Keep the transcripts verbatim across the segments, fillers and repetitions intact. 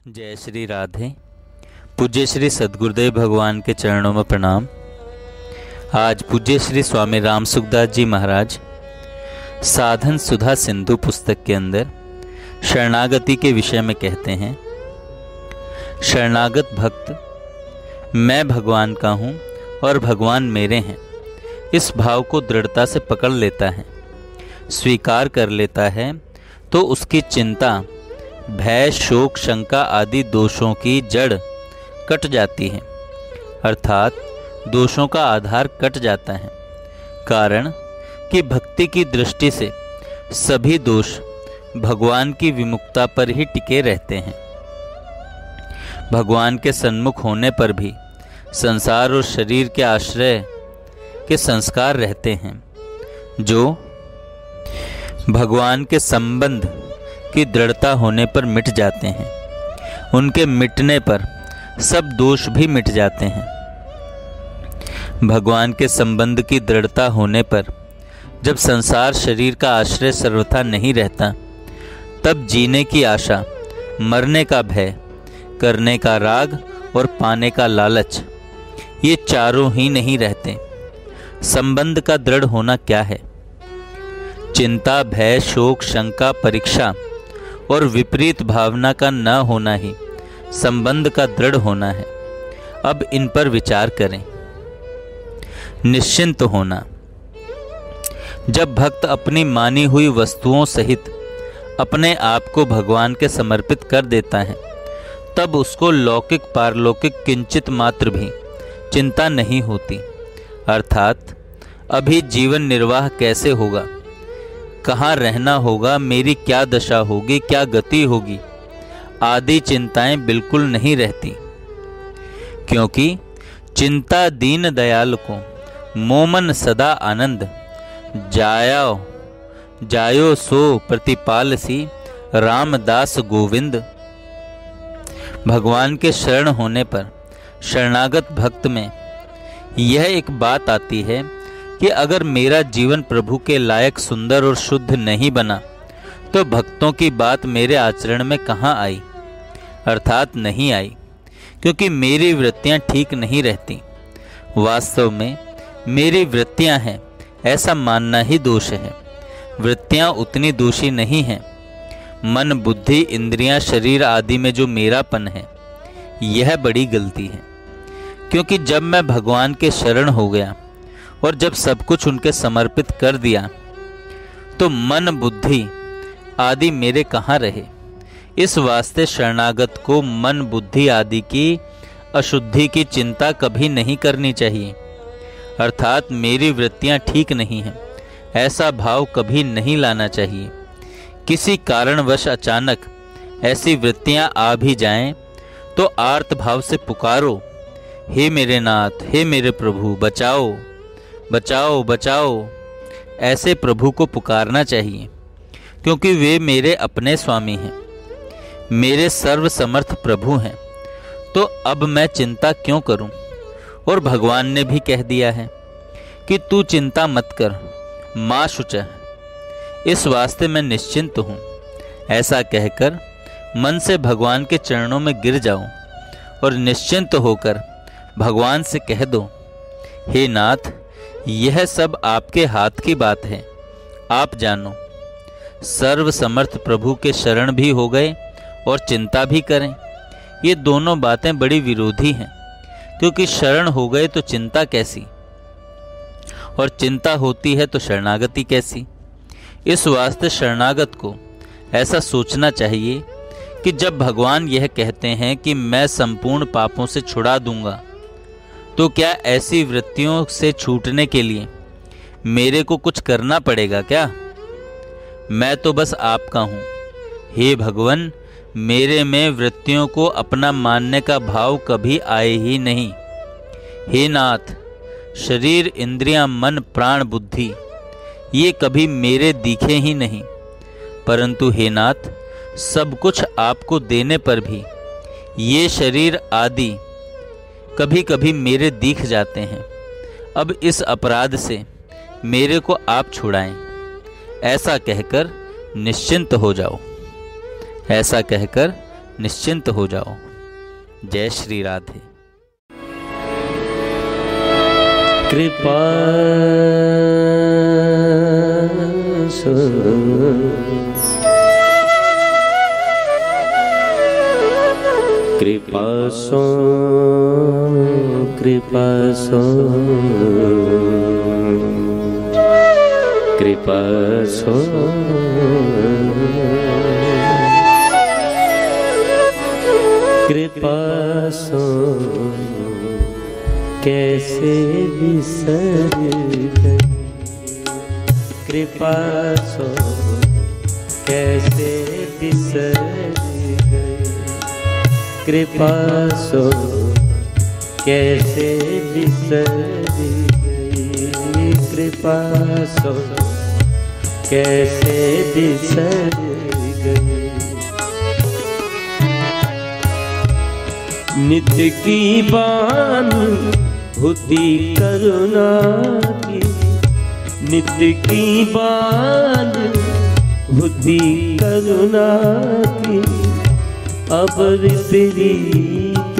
जय श्री राधे। पूज्य श्री सद्गुरुदेव भगवान के चरणों में प्रणाम। आज पूज्य श्री स्वामी राम सुखदास जी महाराज साधन सुधा सिंधु पुस्तक के अंदर शरणागति के विषय में कहते हैं, शरणागत भक्त मैं भगवान का हूँ और भगवान मेरे हैं, इस भाव को दृढ़ता से पकड़ लेता है, स्वीकार कर लेता है, तो उसकी चिंता, भय, शोक, शंका आदि दोषों की जड़ कट जाती है, अर्थात दोषों का आधार कट जाता है। कारण कि भक्ति की दृष्टि से सभी दोष भगवान की विमुखता पर ही टिके रहते हैं। भगवान के सन्मुख होने पर भी संसार और शरीर के आश्रय के संस्कार रहते हैं, जो भगवान के संबंध की दृढ़ता होने पर मिट जाते हैं। उनके मिटने पर सब दोष भी मिट जाते हैं। भगवान के संबंध की दृढ़ता होने पर जब संसार शरीर का आश्रय सर्वथा नहीं रहता, तब जीने की आशा, मरने का भय, करने का राग और पाने का लालच, ये चारों ही नहीं रहते। संबंध का दृढ़ होना क्या है? चिंता, भय, शोक, शंका, परीक्षा और विपरीत भावना का न होना ही संबंध का दृढ़ होना है। अब इन पर विचार करें। निश्चिंत होना। जब भक्त अपनी मानी हुई वस्तुओं सहित अपने आप को भगवान के समर्पित कर देता है, तब उसको लौकिक पारलौकिक किंचित मात्र भी चिंता नहीं होती। अर्थात अभी जीवन निर्वाह कैसे होगा, कहाँ रहना होगा, मेरी क्या दशा होगी, क्या गति होगी, आदि चिंताएं बिल्कुल नहीं रहती। क्योंकि चिंता दीन दयाल को मोमन सदा आनंद, जायो जायो सो प्रतिपाल सी रामदास गोविंद। भगवान के शरण होने पर शरणागत भक्त में यह एक बात आती है कि अगर मेरा जीवन प्रभु के लायक सुंदर और शुद्ध नहीं बना, तो भक्तों की बात मेरे आचरण में कहाँ आई, अर्थात नहीं आई, क्योंकि मेरी वृत्तियाँ ठीक नहीं रहती। वास्तव में मेरी वृत्तियाँ हैं ऐसा मानना ही दोष है। वृत्तियाँ उतनी दोषी नहीं हैं। मन, बुद्धि, इंद्रियाँ, शरीर आदि में जो मेरापन है, यह बड़ी गलती है। क्योंकि जब मैं भगवान के शरण हो गया और जब सब कुछ उनके समर्पित कर दिया, तो मन, बुद्धि आदि मेरे कहाँ रहे। इस वास्ते शरणागत को मन, बुद्धि आदि की अशुद्धि की चिंता कभी नहीं करनी चाहिए। अर्थात मेरी वृत्तियाँ ठीक नहीं हैं, ऐसा भाव कभी नहीं लाना चाहिए। किसी कारणवश अचानक ऐसी वृत्तियाँ आ भी जाएं, तो आर्त भाव से पुकारो, हे मेरे नाथ, हे मेरे प्रभु, बचाओ बचाओ बचाओ। ऐसे प्रभु को पुकारना चाहिए, क्योंकि वे मेरे अपने स्वामी हैं, मेरे सर्वसमर्थ प्रभु हैं। तो अब मैं चिंता क्यों करूं? और भगवान ने भी कह दिया है कि तू चिंता मत कर, माँ शुचः, इस वास्ते मैं निश्चिंत हूँ। ऐसा कहकर मन से भगवान के चरणों में गिर जाओ और निश्चिंत होकर भगवान से कह दो, हे नाथ, यह सब आपके हाथ की बात है, आप जानो। सर्व समर्थ प्रभु के शरण भी हो गए और चिंता भी करें, ये दोनों बातें बड़ी विरोधी हैं। क्योंकि शरण हो गए तो चिंता कैसी, और चिंता होती है तो शरणागति कैसी। इस वास्ते शरणागत को ऐसा सोचना चाहिए कि जब भगवान यह कहते हैं कि मैं संपूर्ण पापों से छुड़ा दूंगा, तो क्या ऐसी वृत्तियों से छूटने के लिए मेरे को कुछ करना पड़ेगा क्या? मैं तो बस आपका हूँ। हे भगवान, मेरे में वृत्तियों को अपना मानने का भाव कभी आए ही नहीं। हे नाथ, शरीर, इंद्रियां, मन, प्राण, बुद्धि ये कभी मेरे दिखे ही नहीं। परंतु हे नाथ, सब कुछ आपको देने पर भी ये शरीर आदि कभी कभी मेरे दिख जाते हैं। अब इस अपराध से मेरे को आप छुड़ाएं। ऐसा कहकर निश्चिंत हो जाओ। ऐसा कहकर निश्चिंत हो जाओ। जय श्री राधे। कृपा सो कृपा सो कृपा सो कृपा सो कृपा सो कैसे बिसर गई, कृपा सो कैसे बिसर गई, कृपा सो कैसे बिसर गई, कृपा सो कैसे बिसर गई। नित्य की बान होती करुणा की, नित्य की बान होती करुणा की, अब विपरीत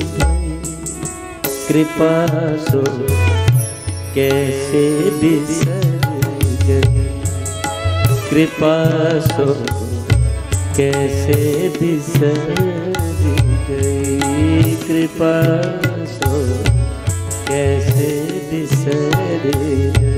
कृपा सो कैसे बिसर गई, कृपा सो कैसे बिसर गई, कृपा सो कैसे बिसर गई।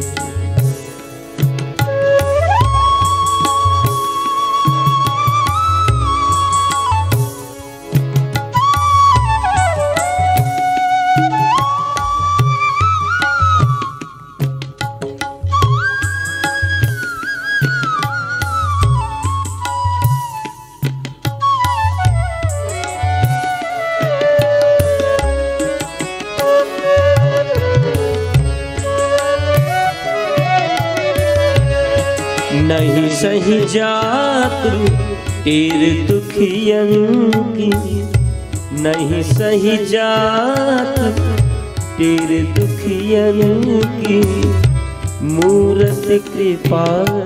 नहीं सही जात तेरे दुखियन की, नहीं सही जात तेरे दुखियन की, मूरत कृपा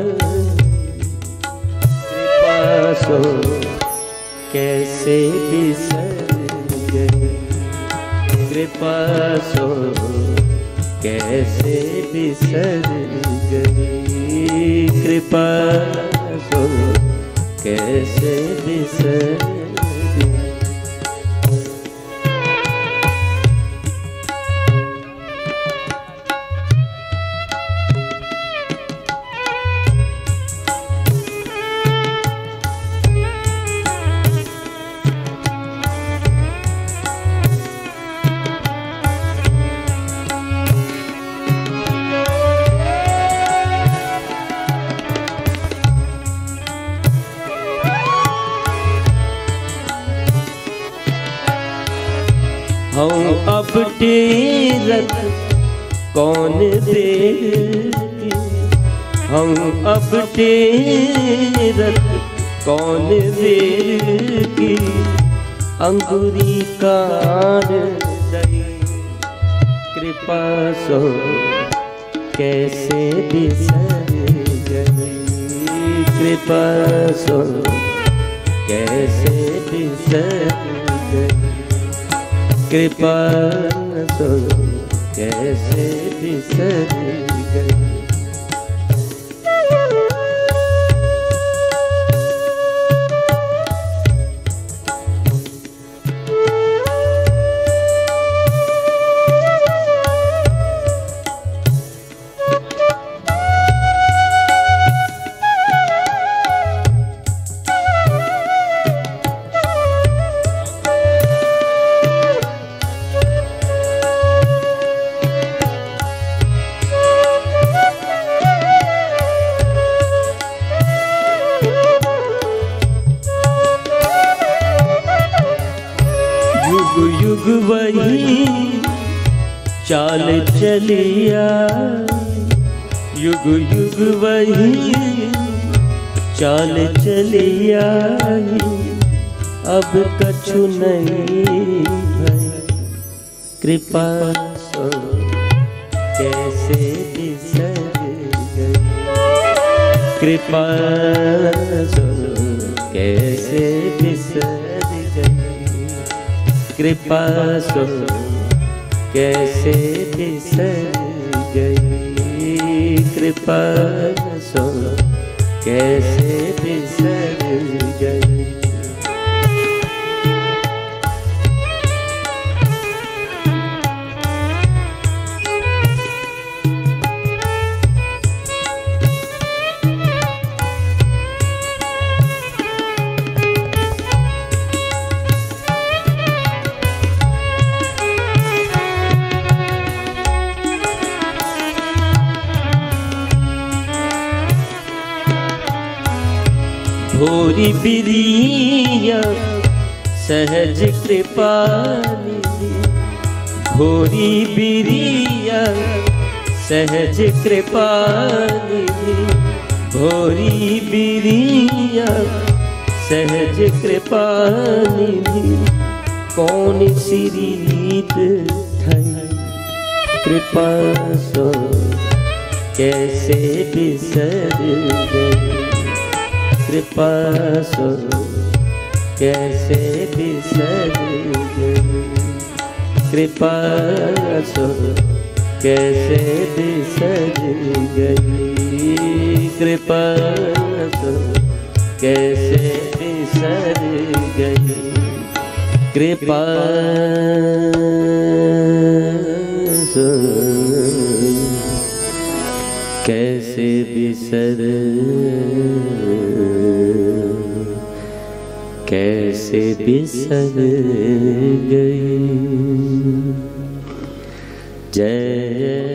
कृपा सो कैसे बिसर गई, कृपा सो कैसे बिसर गई, कृपा सो कैसे बिसर गई। हम अब टेरत कौन देगी, हम अब टेरत कौन देगी, अंगुरी कान दई, कृपा सो कैसे बिसर गई, कृपा सो कैसे बिसर गई, कृपा सो कैसे बिसर गई। युग वही चाल चलिया, युग युग वही चाल चलिया, अब कछु नहीं भई, कृपा सो कैसे बिसर गई, कृपा सो कैसे बिसर गई, कृपा सो कैसे बिसर गई, कृपा सो कैसे बिसर गई। भोरी बिरिया सहज कृपा निधि, भोरी बिरिया सहज कृपा निधि, भोरी बिरिया सहज कृपा निधि, कौन सी रीत थई कृपा सो कैसे बिसर गई, कृपा सो कैसे बिसर गई, कृपा सो कैसे बिसर गई, कृपा सो कैसे बिसर गई, कृपा सो कैसे बिसर कैसे बिसर गई। जय